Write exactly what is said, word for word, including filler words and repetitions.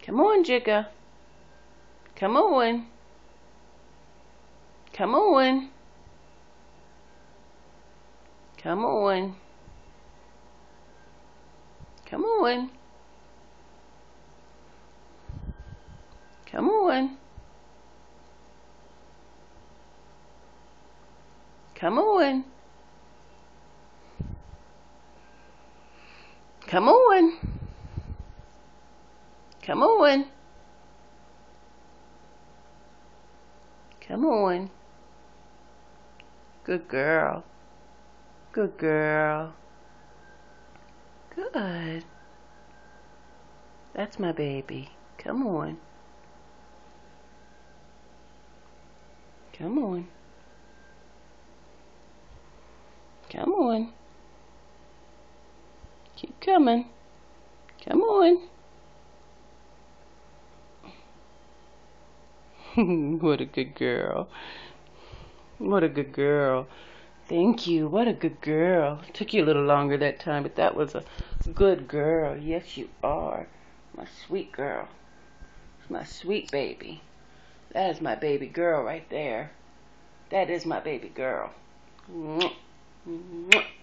Come on, Jigga. Come on. Come on. Come on. Come on. Come on. Come on. Come on. Come on. Come on. Good girl. Good girl. Good. That's my baby. Come on. Come on. Come on. Keep coming. Come on. What a good girl. What a good girl. Thank you. What a good girl. Took you a little longer that time, but that was a good girl. Yes, you are. My sweet girl. My sweet baby. That is my baby girl right there. That is my baby girl. Mwah. Mwah.